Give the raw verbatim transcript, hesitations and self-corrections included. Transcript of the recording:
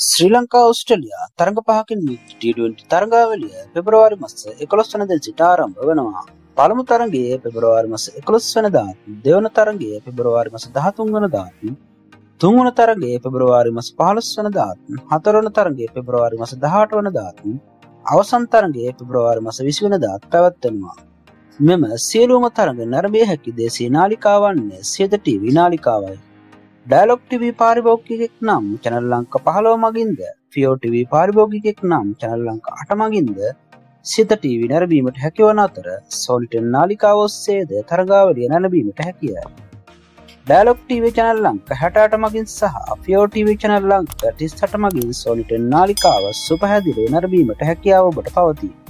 Sri Lanka Australia තරඟ පහකින් යුක්ත टी ट्वेंटी තරඟාවලිය පෙබරවාරි මාස එකොළොස් වෙනිදා සිට ආරම්භ වෙනවා. පළමු තරඟය පෙබරවාරි මාස එකොළොස් වෙනිදාත්, දෙවන තරඟය පෙබරවාරි මාස දහතුන් වෙනිදාත්, තුන්වන තරඟය පෙබරවාරි මාස පහළොස් වෙනිදාත්, හතරවන තරඟය පෙබරවාරි මාස දහඅට වෙනිදාත්, අවසන් තරඟය පෙබරවාරි මාස විසි වෙනිදාත් පැවැත්වෙනවා. මෙම සියලුම තරඟ නැරඹිය හැකි දේශීය නාලිකාවන් සියත ටීවී නාලිකාවයි. ඩයලොග් ටීවී පාරිභෝගිකයෙක් නම් channel ලංකා පහළොව මගින්ද, ෆියෝ ටීවී පාරිභෝගිකයෙක් නම් channel ලංකා අට මගින්ද සියත ටීවී නැරඹීමට හැකිවන අතර සෝනි ටෙන් නාලිකාව ඔස්සේද තරඟාවලිය නැරඹීමට හැකිය. ඩයලොග් ටීවී channel ලංකා හැට අට මගින් සහ ෆියෝ ටීවී channel ලංකා තිස් අට මගින් සෝනි ටෙන් නාලිකාව සුපහැදිලිව නැරඹීමට හැකියාව ඔබට පවතී.